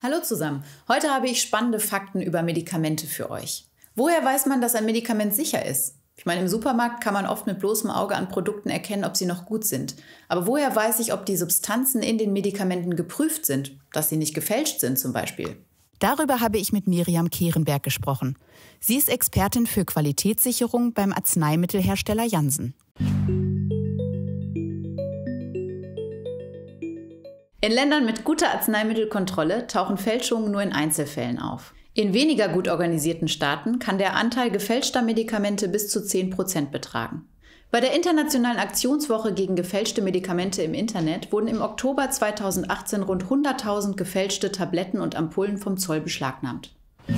Hallo zusammen, heute habe ich spannende Fakten über Medikamente für euch. Woher weiß man, dass ein Medikament sicher ist? Ich meine, im Supermarkt kann man oft mit bloßem Auge an Produkten erkennen, ob sie noch gut sind. Aber woher weiß ich, ob die Substanzen in den Medikamenten geprüft sind, dass sie nicht gefälscht sind zum Beispiel? Darüber habe ich mit Miriam Kehrenberg gesprochen. Sie ist Expertin für Qualitätssicherung beim Arzneimittelhersteller Janssen. In Ländern mit guter Arzneimittelkontrolle tauchen Fälschungen nur in Einzelfällen auf. In weniger gut organisierten Staaten kann der Anteil gefälschter Medikamente bis zu 10% betragen. Bei der Internationalen Aktionswoche gegen gefälschte Medikamente im Internet wurden im Oktober 2018 rund 100.000 gefälschte Tabletten und Ampullen vom Zoll beschlagnahmt.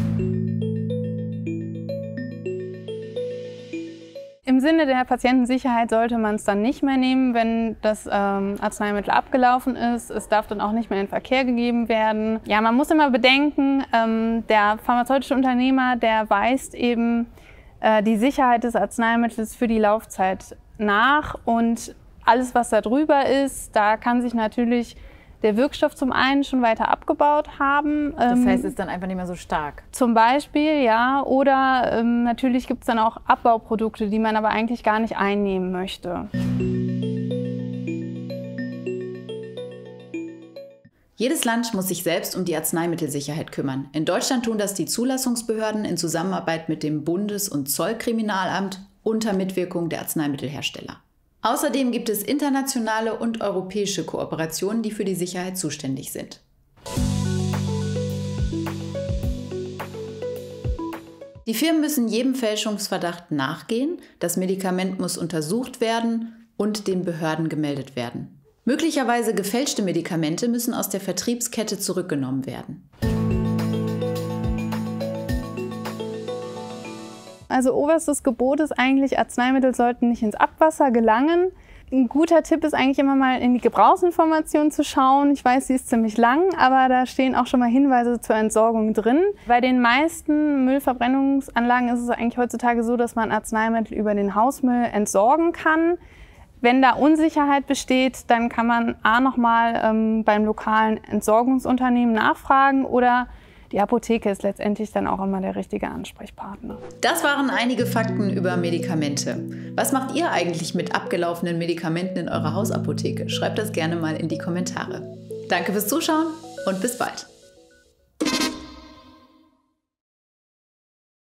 Im Sinne der Patientensicherheit sollte man es dann nicht mehr nehmen, wenn das Arzneimittel abgelaufen ist. Es darf dann auch nicht mehr in Verkehr gegeben werden. Ja, man muss immer bedenken, der pharmazeutische Unternehmer, der weist eben die Sicherheit des Arzneimittels für die Laufzeit nach. Und alles, was da drüber ist, da kann sich natürlich der Wirkstoff zum einen schon weiter abgebaut haben. Das heißt, es ist dann einfach nicht mehr so stark? Zum Beispiel, ja. Oder natürlich gibt es dann auch Abbauprodukte, die man aber eigentlich gar nicht einnehmen möchte. Jedes Land muss sich selbst um die Arzneimittelsicherheit kümmern. In Deutschland tun das die Zulassungsbehörden in Zusammenarbeit mit dem Bundes- und Zollkriminalamt unter Mitwirkung der Arzneimittelhersteller. Außerdem gibt es internationale und europäische Kooperationen, die für die Sicherheit zuständig sind. Die Firmen müssen jedem Fälschungsverdacht nachgehen, das Medikament muss untersucht werden und den Behörden gemeldet werden. Möglicherweise gefälschte Medikamente müssen aus der Vertriebskette zurückgenommen werden. Also oberstes Gebot ist eigentlich, Arzneimittel sollten nicht ins Abwasser gelangen. Ein guter Tipp ist eigentlich immer mal in die Gebrauchsinformation zu schauen. Ich weiß, sie ist ziemlich lang, aber da stehen auch schon mal Hinweise zur Entsorgung drin. Bei den meisten Müllverbrennungsanlagen ist es eigentlich heutzutage so, dass man Arzneimittel über den Hausmüll entsorgen kann. Wenn da Unsicherheit besteht, dann kann man nochmal beim lokalen Entsorgungsunternehmen nachfragen oder die Apotheke ist letztendlich dann auch immer der richtige Ansprechpartner. Das waren einige Fakten über Medikamente. Was macht ihr eigentlich mit abgelaufenen Medikamenten in eurer Hausapotheke? Schreibt das gerne mal in die Kommentare. Danke fürs Zuschauen und bis bald.